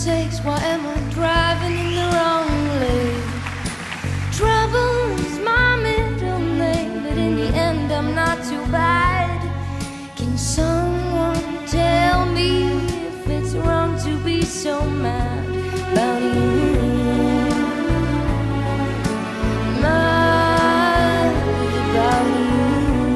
sakes, why am I driving in the wrong lane? Trouble is my middle name, but in the end I'm not too bad. Can someone tell me if it's wrong to be so mad about you? Mad about you.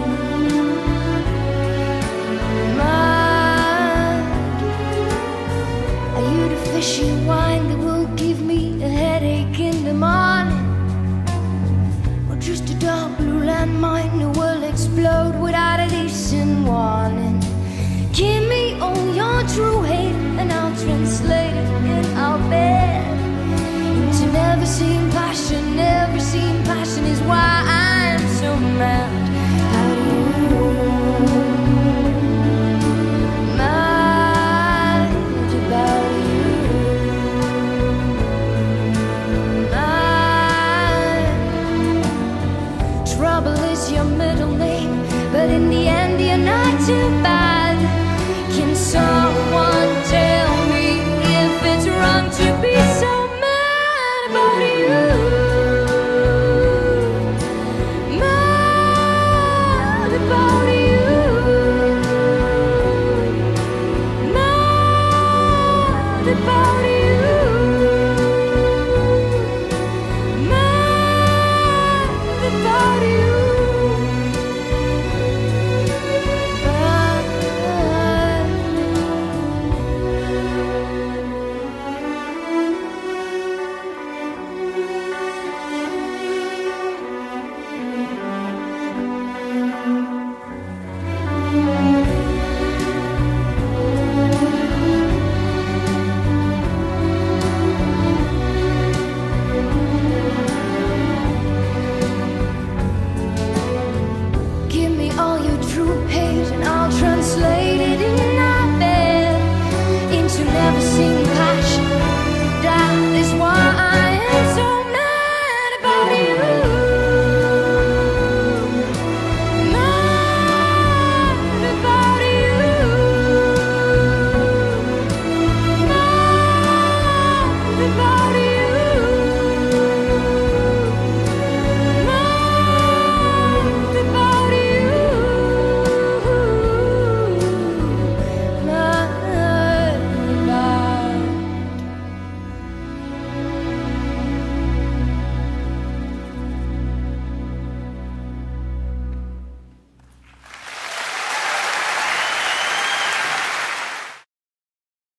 Mad. Are you the fishy wine that will give me a headache in the morning? Or just a dark blue landmine that will explode without a decent warning? Give me all your true hate and I'll translate it in our bed into never seen passion. Never seen passion is why I'm so mad. How do you? Mad about you. Mad. Trouble is your middle name, but in the end you're not too